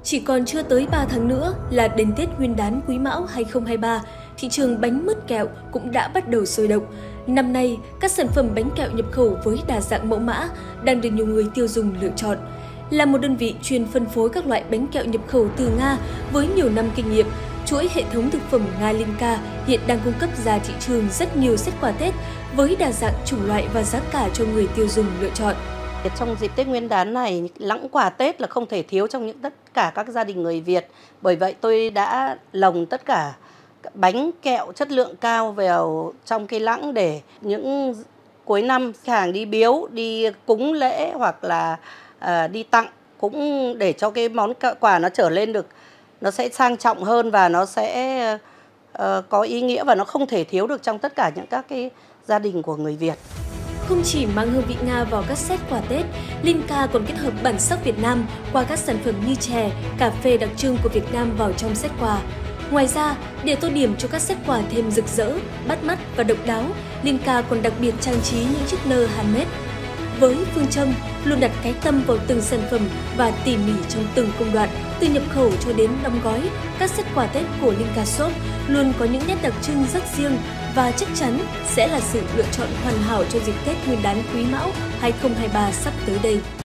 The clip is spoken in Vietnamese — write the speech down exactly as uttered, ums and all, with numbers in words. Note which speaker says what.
Speaker 1: Chỉ còn chưa tới ba tháng nữa là đến Tết Nguyên đán Quý Mão hai không hai ba, thị trường bánh mứt kẹo cũng đã bắt đầu sôi động. Năm nay, các sản phẩm bánh kẹo nhập khẩu với đa dạng mẫu mã đang được nhiều người tiêu dùng lựa chọn. Là một đơn vị chuyên phân phối các loại bánh kẹo nhập khẩu từ Nga với nhiều năm kinh nghiệm, chuỗi hệ thống thực phẩm Nga Linka hiện đang cung cấp ra thị trường rất nhiều set quà Tết với đa dạng chủng loại và giá cả cho người tiêu dùng lựa chọn.
Speaker 2: Trong dịp Tết Nguyên đán này, lẵng quà Tết là không thể thiếu trong những tất cả các gia đình người Việt. Bởi vậy tôi đã lồng tất cả bánh kẹo chất lượng cao vào trong cái lẵng để những cuối năm hàng đi biếu, đi cúng lễ hoặc là à, đi tặng, cũng để cho cái món quà nó trở lên được, nó sẽ sang trọng hơn và nó sẽ uh, có ý nghĩa và nó không thể thiếu được trong tất cả những các cái gia đình của người Việt.
Speaker 1: Không chỉ mang hương vị Nga vào các set quà Tết, Linka còn kết hợp bản sắc Việt Nam qua các sản phẩm như chè, cà phê đặc trưng của Việt Nam vào trong set quà. Ngoài ra, để tô điểm cho các set quà thêm rực rỡ, bắt mắt và độc đáo, Linka còn đặc biệt trang trí những chiếc nơ handmade. Với phương châm luôn đặt cái tâm vào từng sản phẩm và tỉ mỉ trong từng công đoạn, từ nhập khẩu cho đến đóng gói, các set quà Tết của Linka Shop luôn có những nét đặc trưng rất riêng và chắc chắn sẽ là sự lựa chọn hoàn hảo cho dịp Tết Nguyên đán Quý Mão hai không hai ba sắp tới đây.